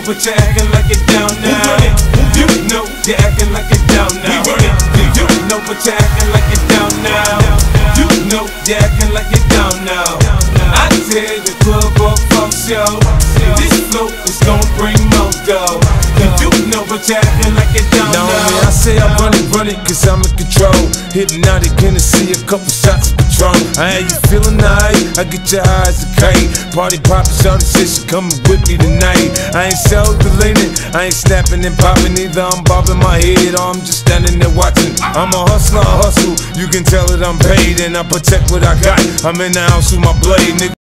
but you're acting like you're down now. You know you're acting like you're down now. You know but you're acting like you're down now. You know you're acting like you're down now. I tear the club up, fuck show. This flow is gon' bring more dough. You know but you're acting like you're down now. I say I run it, cause I'm in control. Hypnotic Hennessy, a couple shots of Patron. I had you feeling nice, I get your eyes a kite. Party poppin', shawty said she coming with me tonight. I ain't self-deleting, I ain't snapping and popping either. I'm bobbing my head or I'm just standing there watching. I'm a hustler, I hustle, you can tell that I'm paid. And I protect what I got, I'm in the house with my blade, nigga.